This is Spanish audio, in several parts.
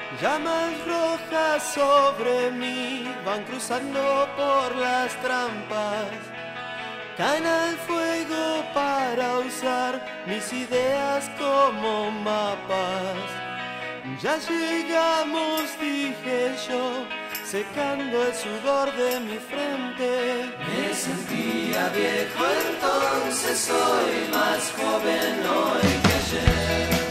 Llamas rojas sobre mí van cruzando por las trampas. Caen al fuego para usar mis ideas como mapas. Ya llegamos, dije yo, secando el sudor de mi frente. Me sentía viejo entonces, soy más joven hoy que ayer.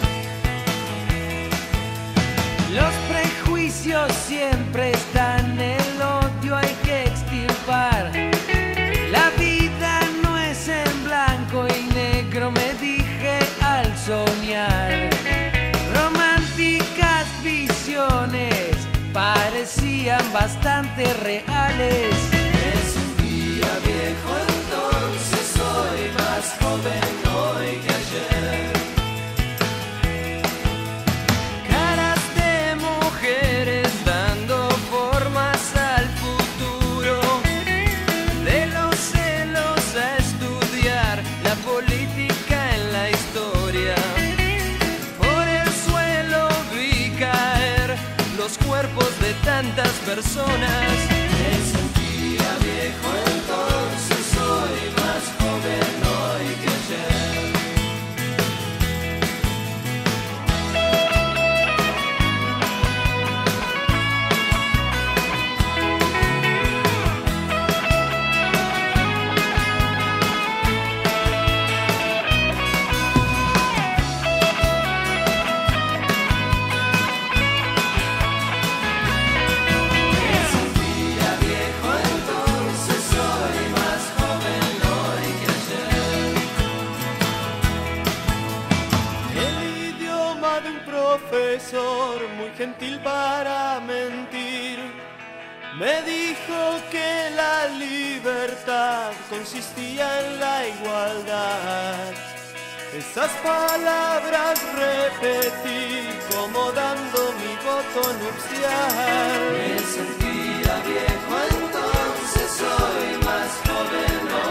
Los prejuicios siempre están, el odio hay que extirpar. La vida no es en blanco y negro, me dije al soñar. Románticas visiones parecían bastante reales. Me sentía viejo entonces, soy más joven hoy que ayer. Caras de mujeres dando formas al futuro. De los celos a estudiar la política en la historia. Por el suelo vi caer los cuerpos de tantas personas. Me sentía viejo entonces, soy más joven hoy que ayer. Me sentía viejo entonces, soy más joven hoy que ayer. El idioma de un profesor muy gentil para mentir me dijo que la libertad consistía en la igualdad. Esas palabras repetí como dando mi voto nupcial. Me sentía viejo entonces, soy más joven hoy